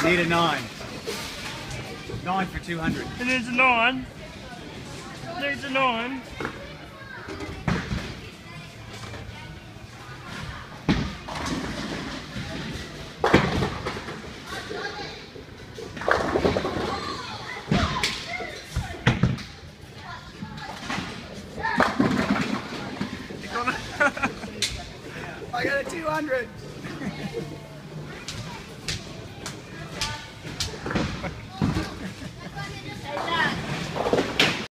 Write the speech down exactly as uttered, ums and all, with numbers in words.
Need a nine. Nine for two hundred. It needs a nine. Needs a nine. I got a two hundred.